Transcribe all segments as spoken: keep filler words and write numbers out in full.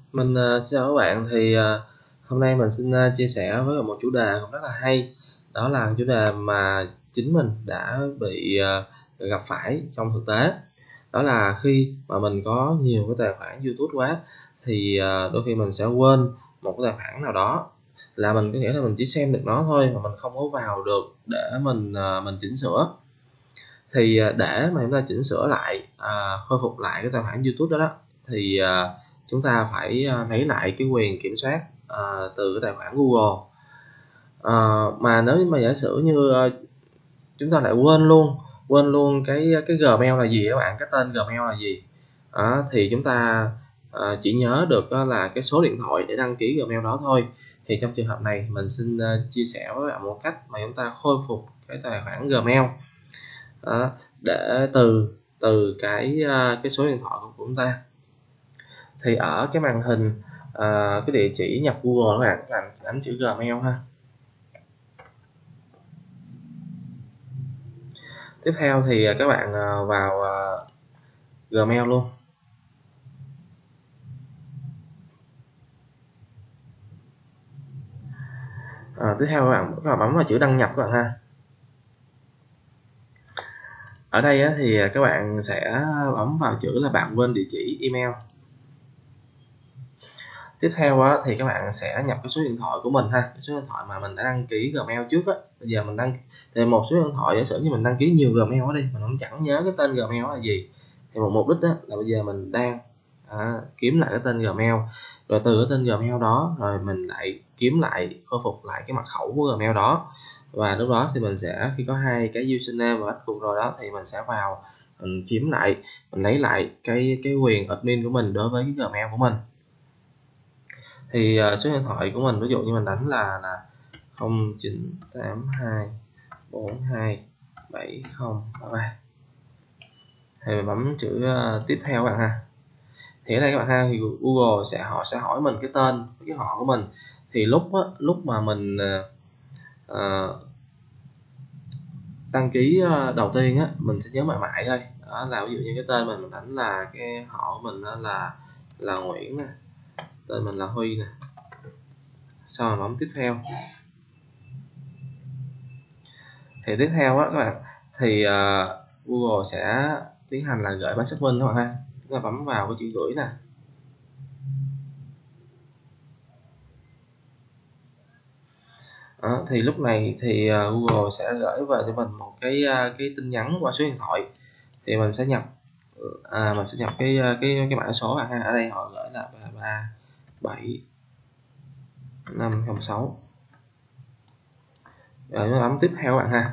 Mình uh, xin chào các bạn. Thì uh, hôm nay mình xin uh, chia sẻ với một chủ đề cũng rất là hay. Đó là chủ đề mà chính mình đã bị uh, gặp phải trong thực tế. Đó là khi mà mình có nhiều cái tài khoản YouTube quá thì uh, đôi khi mình sẽ quên một cái tài khoản nào đó, là mình có nghĩa là mình chỉ xem được nó thôi mà mình không có vào được để mình uh, mình chỉnh sửa. Thì uh, để mà chúng ta chỉnh sửa lại, uh, khôi phục lại cái tài khoản YouTube đó đó thì uh, chúng ta phải uh, lấy lại cái quyền kiểm soát uh, từ cái tài khoản Google. Uh, mà nếu mà giả sử như uh, chúng ta lại quên luôn quên luôn cái cái Gmail là gì các bạn, cái tên Gmail là gì đó, thì chúng ta uh, chỉ nhớ được uh, là cái số điện thoại để đăng ký Gmail đó thôi. Thì trong trường hợp này mình xin uh, chia sẻ với bạn một cách mà chúng ta khôi phục cái tài khoản Gmail đó, để từ từ cái uh, cái số điện thoại của chúng ta. Thì ở cái màn hình uh, cái địa chỉ nhập Google các bạn, các bạn đánh chữ Gmail ha. Tiếp theo thì các bạn uh, vào uh, Gmail luôn. À, tiếp theo các bạn, các bạn bấm vào chữ đăng nhập các bạn ha. Ở đây á, thì các bạn sẽ bấm vào chữ là bạn quên địa chỉ email. Tiếp theo á, thì các bạn sẽ nhập cái số điện thoại của mình ha, cái số điện thoại mà mình đã đăng ký Gmail trước á. Bây giờ mình đăng thì một số điện thoại, giả sử như mình đăng ký nhiều Gmail đó đi, mình cũng chẳng nhớ cái tên Gmail là gì. Thì một mục đích đó là bây giờ mình đang à, kiếm lại cái tên Gmail, rồi từ cái tên Gmail đó rồi mình lại kiếm lại, khôi phục lại cái mật khẩu của Gmail đó. Và lúc đó thì mình sẽ, khi có hai cái username và password rồi đó, thì mình sẽ vào mình chiếm lại, mình lấy lại cái cái quyền admin của mình đối với cái Gmail của mình. Thì uh, số điện thoại của mình, ví dụ như mình đánh là là không chín tám hai bốn hai bảy không ba ba, thì mình bấm chữ uh, tiếp theo các bạn ha. Thì ở đây các bạn ha, thì Google sẽ họ sẽ hỏi mình cái tên, cái họ của mình. Thì lúc á, lúc mà mình uh, uh, đăng ký uh, đầu tiên á, mình sẽ nhớ mãi mãi thôi. Đó là ví dụ như cái tên mình mình đánh là cái họ của mình là là Nguyễn nè, tên mình là Huy nè, sau rồi bấm tiếp theo. Thì tiếp theo á các bạn, thì uh, Google sẽ tiến hành là gửi bản xác minh các bạn ha. Chúng ta bấm vào cái chữ gửi nè. Đó, thì lúc này thì uh, Google sẽ gửi về cho mình một cái uh, cái tin nhắn qua số điện thoại. Thì mình sẽ nhập à, mình sẽ nhập cái cái cái mã số bạn ha. Ở đây họ gửi là ba ba bảy năm không sáu. Rồi chúng ta bấm tiếp theo các bạn ha.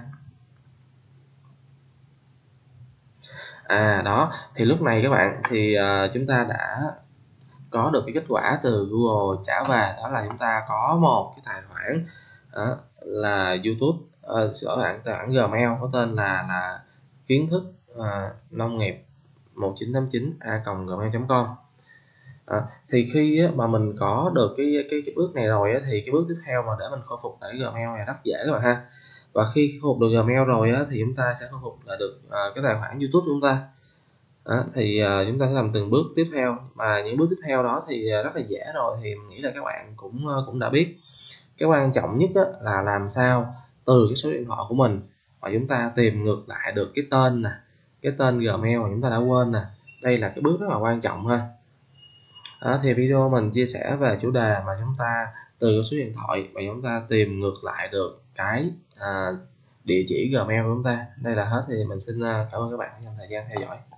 À đó, thì lúc này các bạn thì uh, chúng ta đã có được cái kết quả từ Google trả về, đó là chúng ta có một cái tài khoản đó, là YouTube, uh, sửa bản tài khoản Gmail có tên là là kiến thức uh, nông nghiệp một chín tám chín a còng gmail chấm com. À, thì khi á, mà mình có được cái cái, cái bước này rồi á, thì cái bước tiếp theo mà để mình khôi phục lại Gmail này rất dễ các bạn ha. Và khi khôi phục được Gmail rồi á, thì chúng ta sẽ khôi phục lại được uh, cái tài khoản YouTube của chúng ta. Đó, thì uh, chúng ta sẽ làm từng bước tiếp theo, mà những bước tiếp theo đó thì uh, rất là dễ rồi, thì mình nghĩ là các bạn cũng uh, cũng đã biết. Cái quan trọng nhất á, là làm sao từ cái số điện thoại của mình mà chúng ta tìm ngược lại được cái tên nè, cái tên Gmail mà chúng ta đã quên nè. Đây là cái bước rất là quan trọng ha. Đó, thì video mình chia sẻ về chủ đề mà chúng ta từ cái số điện thoại mà chúng ta tìm ngược lại được cái à, địa chỉ Gmail của chúng ta. Đây là hết, thì mình xin cảm ơn các bạn trong thời gian theo dõi.